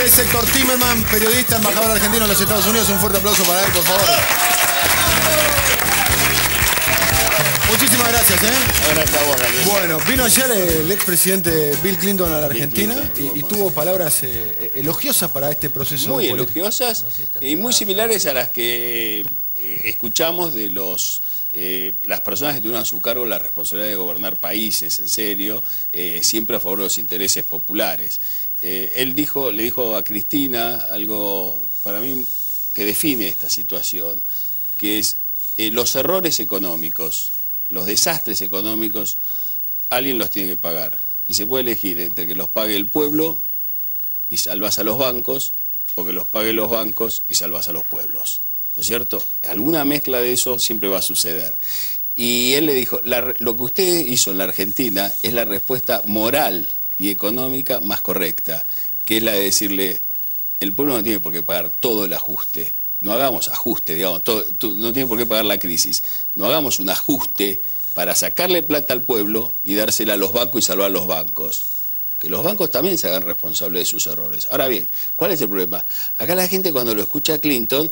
es Héctor Timerman, periodista, embajador argentino en los Estados Unidos. Un fuerte aplauso para él, por favor. Muchísimas gracias, Gracias a vos, Daniel. Bueno, vino ayer el expresidente Bill Clinton a la Argentina y tuvo palabras elogiosas para este proceso. Muy político. elogiosas y muy similares a las que escuchamos de las personas que tuvieron a su cargo la responsabilidad de gobernar países, en serio, siempre a favor de los intereses populares. Él le dijo a Cristina algo para mí que define esta situación, que es los errores económicos, los desastres económicos, alguien los tiene que pagar. Y se puede elegir entre que los pague el pueblo y salvas a los bancos, o que los pague los bancos y salvas a los pueblos. ¿No es cierto? Alguna mezcla de eso siempre va a suceder. Y él le dijo, lo que usted hizo en la Argentina es la respuesta moral y económica más correcta, que es la de decirle, el pueblo no tiene por qué pagar todo el ajuste. No hagamos ajuste, digamos, no tiene por qué pagar la crisis. No hagamos un ajuste para sacarle plata al pueblo y dársela a los bancos y salvar a los bancos. Que los bancos también se hagan responsables de sus errores. Ahora bien, ¿cuál es el problema? Acá la gente cuando lo escucha a Clinton,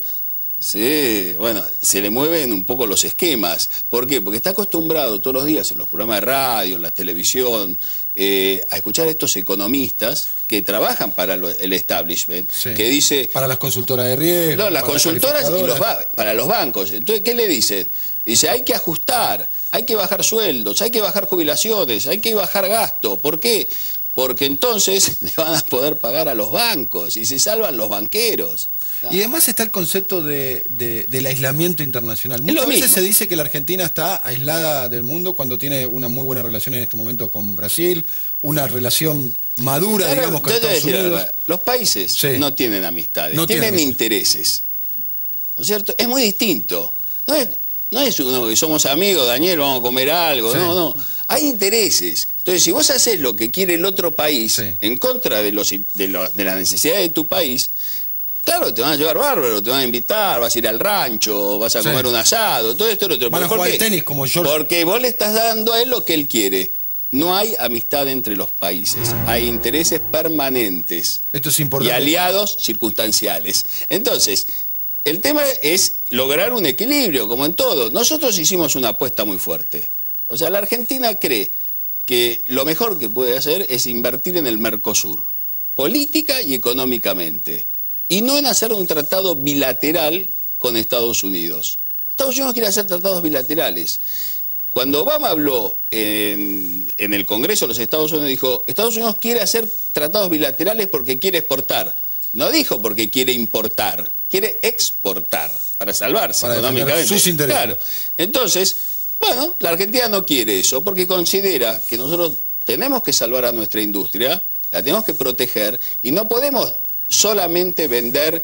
se le mueven un poco los esquemas. ¿Por qué? Porque está acostumbrado todos los días en los programas de radio, en la televisión, a escuchar a estos economistas que trabajan para el establishment, sí, que dice... Para las consultoras de riesgo. No, las consultoras y para los bancos. Entonces, ¿qué le dicen? Dice, hay que ajustar, hay que bajar sueldos, hay que bajar jubilaciones, hay que bajar gasto. ¿Por qué? Porque entonces le van a poder pagar a los bancos y se salvan los banqueros. Y además está el concepto del aislamiento internacional. Muchas veces se dice que la Argentina está aislada del mundo cuando tiene una muy buena relación en este momento con Brasil, una relación madura, claro, digamos, con Estados Unidos. Los países no tienen amistades, tienen intereses. ¿No es cierto? Es muy distinto. No es uno que somos amigos, Daniel, vamos a comer algo, no. Hay intereses. Entonces, si vos haces lo que quiere el otro país en contra de las necesidades de tu país, claro, te van a llevar bárbaro, te van a invitar, vas a ir al rancho, vas a comer un asado, todo esto y lo otro. Van a jugar al tenis como George. Porque vos le estás dando a él lo que él quiere. No hay amistad entre los países, hay intereses permanentes. Esto es importante. Y aliados circunstanciales. Entonces, el tema es lograr un equilibrio, como en todo. Nosotros hicimos una apuesta muy fuerte. O sea, la Argentina cree que lo mejor que puede hacer es invertir en el Mercosur, política y económicamente. Y no en hacer un tratado bilateral con Estados Unidos. Estados Unidos quiere hacer tratados bilaterales. Cuando Obama habló en el Congreso de los Estados Unidos, dijo, Estados Unidos quiere hacer tratados bilaterales porque quiere exportar. No dijo porque quiere importar, quiere exportar para salvarse económicamente. Sus intereses. Claro. Entonces, bueno, la Argentina no quiere eso porque considera que nosotros tenemos que salvar a nuestra industria, la tenemos que proteger y no podemos solamente vender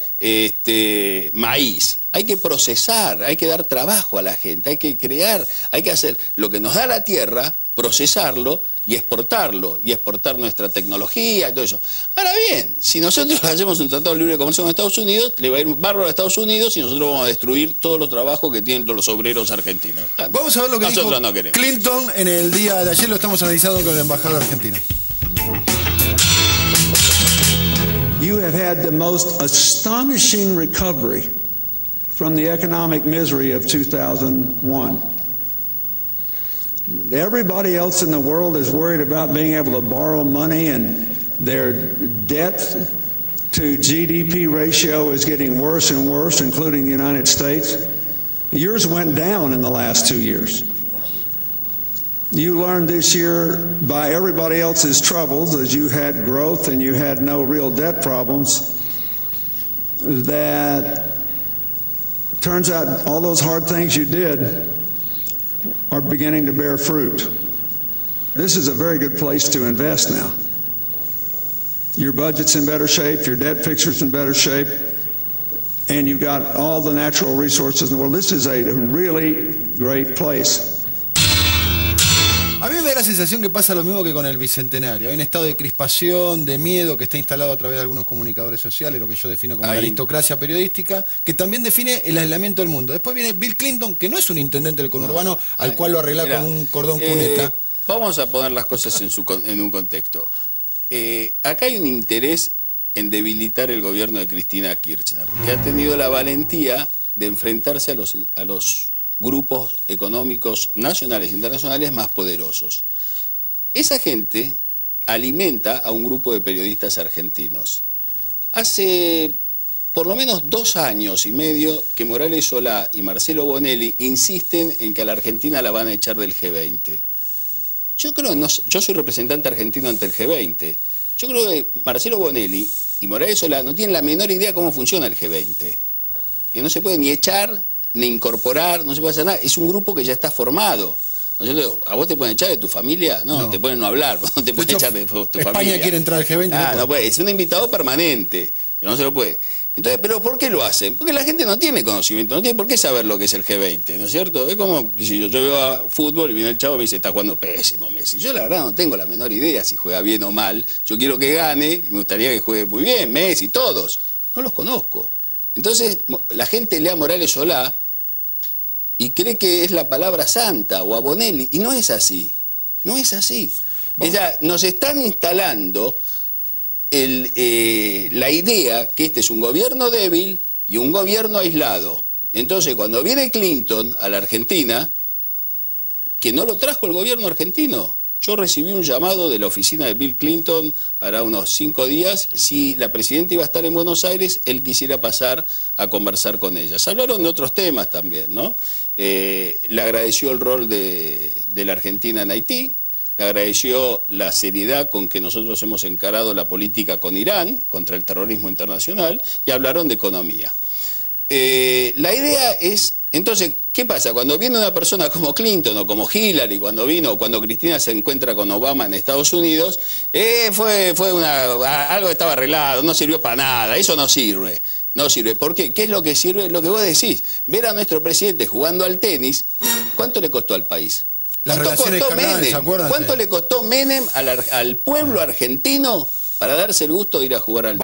maíz. Hay que procesar, hay que dar trabajo a la gente, hay que crear, hay que hacer lo que nos da la tierra, procesarlo y exportar nuestra tecnología y todo eso. Ahora bien, si nosotros hacemos un tratado libre de comercio con Estados Unidos, le va a ir bárbaro a Estados Unidos y nosotros vamos a destruir todos los trabajos que tienen los obreros argentinos. Vamos a ver lo que nosotros dijo no queremos. Clinton en el día de ayer, lo estamos analizando con el embajador argentino. You have had the most astonishing recovery from the economic misery of 2001. Everybody else in the world is worried about being able to borrow money, and their debt to GDP ratio is getting worse and worse, including the United States. Yours went down in the last 2 years. You learned this year by everybody else's troubles, as you had growth and you had no real debt problems, that turns out all those hard things you did are beginning to bear fruit. This is a very good place to invest now. Your budget's in better shape, your debt picture's in better shape, and you've got all the natural resources in the world. This is a really great place. A mí me da la sensación que pasa lo mismo que con el Bicentenario. Hay un estado de crispación, de miedo que está instalado a través de algunos comunicadores sociales, lo que yo defino como la aristocracia periodística, que también define el aislamiento del mundo. Después viene Bill Clinton, que no es un intendente del conurbano al cual lo arregla con un cordón cuneta. Vamos a poner las cosas en un contexto. Acá hay un interés en debilitar el gobierno de Cristina Kirchner, que ha tenido la valentía de enfrentarse a los grupos económicos nacionales e internacionales más poderosos. Esa gente alimenta a un grupo de periodistas argentinos. Hace por lo menos 2 años y medio que Morales Solá y Marcelo Bonelli insisten en que a la Argentina la van a echar del G20. Yo creo, yo soy representante argentino ante el G20. Yo creo que Marcelo Bonelli y Morales Solá no tienen la menor idea cómo funciona el G20. Que no se puede ni echar, ni incorporar, no se puede hacer nada. Es un grupo que ya está formado. ¿A vos te pueden echar de tu familia? No, te pueden no hablar, no te pueden echar de tu familia. España quiere entrar al G20. No puede. Es un invitado permanente, pero no se lo puede. Entonces, ¿pero por qué lo hacen? Porque la gente no tiene conocimiento, no tiene por qué saber lo que es el G20, ¿no es cierto? Es como si yo veo a fútbol y viene el chavo y me dice, está jugando pésimo Messi. Yo la verdad no tengo la menor idea si juega bien o mal. Yo quiero que gane y me gustaría que juegue muy bien, Messi, todos. No los conozco. Entonces, la gente lee a Morales Solá y cree que es la palabra santa, o a Bonelli, y no es así. No es así. Nos están instalando la idea que este es un gobierno débil y un gobierno aislado. Entonces, cuando viene Clinton a la Argentina, que no lo trajo el gobierno argentino. Yo recibí un llamado de la oficina de Bill Clinton hará unos 5 días, si la presidenta iba a estar en Buenos Aires, él quisiera pasar a conversar con ella. Se hablaron de otros temas también, ¿no? Le agradeció el rol de la Argentina en Haití, le agradeció la seriedad con que nosotros hemos encarado la política con Irán, contra el terrorismo internacional, y hablaron de economía. La idea es, entonces, ¿qué pasa? Cuando viene una persona como Clinton o como Hillary, cuando Cristina se encuentra con Obama en Estados Unidos, algo estaba arreglado, no sirvió para nada, eso no sirve. No sirve. ¿Por qué? ¿Qué es lo que sirve? Lo que vos decís. Ver a nuestro presidente jugando al tenis, ¿cuánto le costó al país? ¿Cuánto le costó Menem al pueblo argentino para darse el gusto de ir a jugar al tenis?